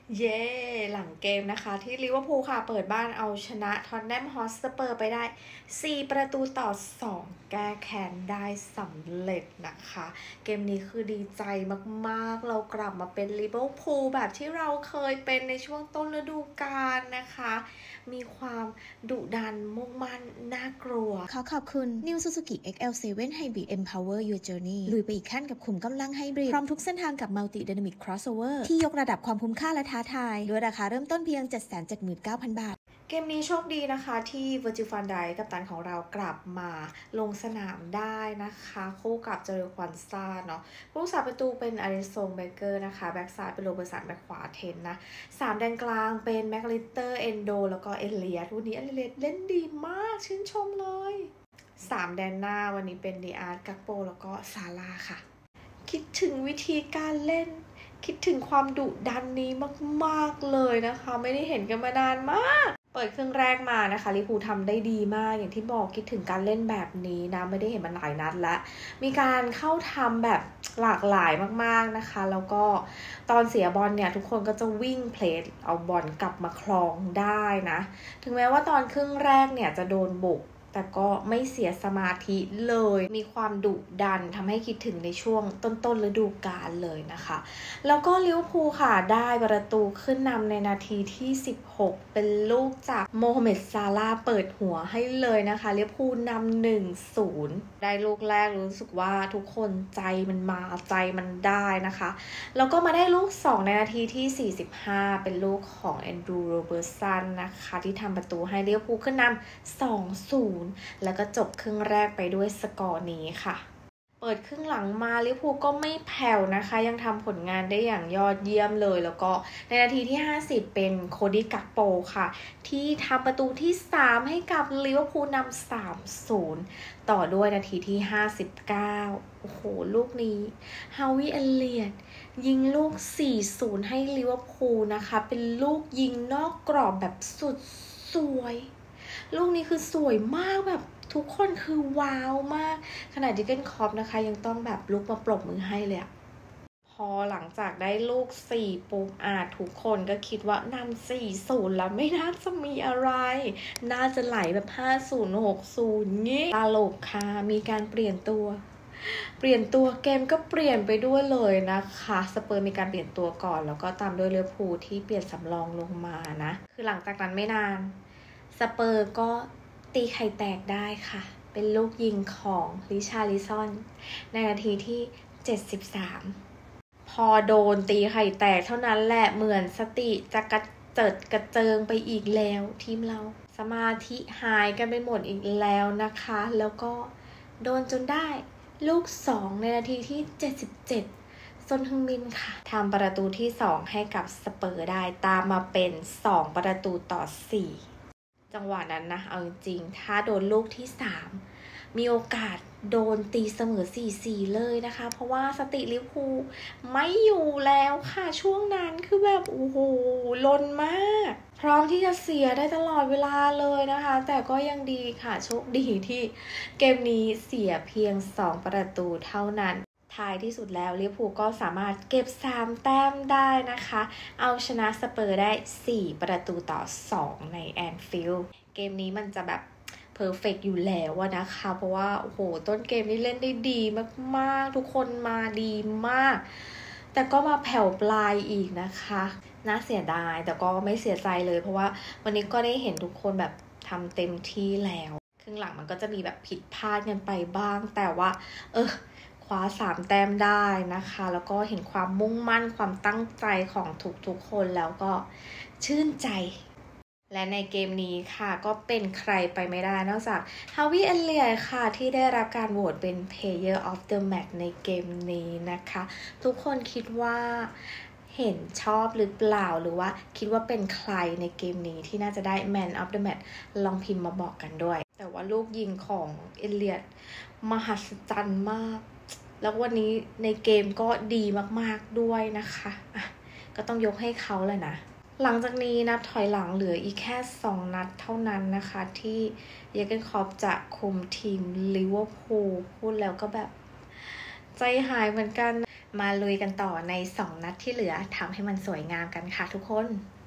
เย้หลังเกมนะคะที่ลิเวอร์พูลค่ะเปิดบ้านเอาชนะท็อตแนมฮอตสเปอร์ไปได้4-2แก้แค้นได้สำเร็จนะคะเกมนี้คือดีใจมากๆเรากลับมาเป็นลิเวอร์พูลแบบที่เราเคยเป็นในช่วงต้นฤดูกาลนะคะมีความดุดันมุ่งมั่นน่ากลัวขอขอบคุณ New Suzuki XL7 Hybrid Empower Your Journey ลุยไปอีกขั้นกับขุมกำลังไฮบริดพร้อมทุกเส้นทางกับ Multi Dynamic Crossover ที่ยกระดับความคุ้มค่าและท้าทายด้วยราคาเริ่มต้นเพียง 779,000 บาทเกมนี้โชคดีนะคะที่ Virgil van Dijk กัปตันของเรากลับมาลงสนามได้นะคะคู่กับเจอร์ควันซ่าเนาะผู้รักษาประตูเป็นอาริซงเบเกอร์นะคะแบ็กซ้ายเป็นโรเบอร์สันแบ็กขวาเทนนะ3แดนกลางเป็นแม็กลิสเตอร์เอนโดแล้วก็เอเลียตวันนี้เอเลียตเล่นดีมากชื่นชมเลย3แดนหน้าวันนี้เป็นดีอาร์กักโปแล้วก็ซาร่าค่ะคิดถึงวิธีการเล่นคิดถึงความดุดันนี้มากๆเลยนะคะไม่ได้เห็นกันมานานมากเปิดครึ่งแรกมานะคะลิเวอร์พูลทำได้ดีมากอย่างที่บอกคิดถึงการเล่นแบบนี้นะไม่ได้เห็นมันหลายนัดแล้วมีการเข้าทำแบบหลากหลายมากๆนะคะแล้วก็ตอนเสียบอลเนี่ยทุกคนก็จะวิ่งเพลสเอาบอลกลับมาครองได้นะถึงแม้ว่าตอนครึ่งแรกเนี่ยจะโดนบุกแต่ก็ไม่เสียสมาธิเลยมีความดุดันทำให้คิดถึงในช่วงต้นฤดูกาลเลยนะคะแล้วก็ลิเวอร์พูลค่ะได้ประตูขึ้นนำในนาทีที่16เป็นลูกจากโมฮัมเหม็ดซาลาห์เปิดหัวให้เลยนะคะลิเวอร์พูลนำ 1-0 ได้ลูกแรกรู้สึกว่าทุกคนใจมันมาใจมันได้นะคะแล้วก็มาได้ลูก2ในนาทีที่45เป็นลูกของแอนดรูว์โรเบอร์สันนะคะที่ทำประตูให้ลิเวอร์พูลขึ้นนำ2-0แล้วก็จบครึ่งแรกไปด้วยสกอร์นี้ค่ะเปิดครึ่งหลังมาลิเวอร์พูลก็ไม่แผ่วนะคะยังทำผลงานได้อย่างยอดเยี่ยมเลยแล้วก็ในนาทีที่50เป็นโคดี้กักโปค่ะที่ทำประตูที่3ให้กับลิเวอร์พูลนำ3-0ต่อด้วยนาทีที่59โอ้โหลูกนี้ฮาวิเอเลียตยิงลูก4-0ให้ลิเวอร์พูลนะคะเป็นลูกยิงนอกกรอบแบบสุดสวยลูกนี้คือสวยมากแบบทุกคนคือว้าวมากขนาดดิเกนคอปนะคะยังต้องแบบลุกมาปรบมือให้เลยอะพอหลังจากได้ลูก4ปุ๊บทุกคนก็คิดว่านำ4-0แล้วไม่น่าจะมีอะไรน่าจะไหลแบบ50 60งี้ตลกค่ะมีการเปลี่ยนตัวเกมก็เปลี่ยนไปด้วยเลยนะคะสเปอร์มีการเปลี่ยนตัวก่อนแล้วก็ตามด้วยลิเวอร์พูลที่เปลี่ยนสำรองลงมานะคือหลังจากนั้นไม่นานสเปอร์ก็ตีไข่แตกได้ค่ะเป็นลูกยิงของริชาร์ลิซอนในนาทีที่73พอโดนตีไข่แตกเท่านั้นแหละเหมือนสติจะกระเจิงไปอีกแล้วทีมเราสมาธิหายกันไปหมดอีกแล้วนะคะแล้วก็โดนจนได้ลูก2ในนาทีที่77ซนฮึงมินค่ะทำประตูที่2ให้กับสเปอร์ได้ตามมาเป็น2-4จังหวะนั้นนะเอาจริงๆถ้าโดนลูกที่3มีโอกาสโดนตีเสมอ4-4เลยนะคะเพราะว่าสติลิเวอร์พูลไม่อยู่แล้วค่ะช่วงนั้นคือแบบโอ้โหลนมากพร้อมที่จะเสียได้ตลอดเวลาเลยนะคะแต่ก็ยังดีค่ะโชคดีที่เกมนี้เสียเพียง2ประตูเท่านั้นท้ายที่สุดแล้วลิเวอร์พูลก็สามารถเก็บ3แต้มได้นะคะเอาชนะสเปอร์ได้4-2ในแอนฟิลด์เกมนี้มันจะแบบเพอร์เฟกต์อยู่แล้วนะคะเพราะว่าโอ้โหต้นเกมนี้เล่นได้ดีมากๆทุกคนมาดีมากแต่ก็มาแผ่วปลายอีกนะคะน่าเสียดายแต่ก็ไม่เสียใจเลยเพราะว่าวันนี้ก็ได้เห็นทุกคนแบบทำเต็มที่แล้วครึ่งหลังมันก็จะมีแบบผิดพลาดกันไปบ้างแต่ว่าคว้า3แต้มได้นะคะแล้วก็เห็นความมุ่งมั่นความตั้งใจของทุกคนแล้วก็ชื่นใจและในเกมนี้ค่ะก็เป็นใครไปไม่ได้นอกจากฮาวิเอเลียค่ะที่ได้รับการโหวตเป็น Player of the Match ในเกมนี้นะคะทุกคนคิดว่าเห็นชอบหรือเปล่าหรือว่าคิดว่าเป็นใครในเกมนี้ที่น่าจะได้ Man of the Match ลองพิมพ์มาบอกกันด้วยแต่ว่าลูกยิงของเอเลียตมหัศจรรย์มากแล้ววันนี้ในเกมก็ดีมากๆด้วยนะคะก็ต้องยกให้เขาเลยนะหลังจากนี้นับถอยหลังเหลืออีกแค่2นัดเท่านั้นนะคะที่เยอร์เกนคล็อปจะคุมทีมลิเวอร์พูลพูดแล้วก็แบบใจหายเหมือนกันมาลุยกันต่อใน2นัดที่เหลือทำให้มันสวยงามกันค่ะทุกคน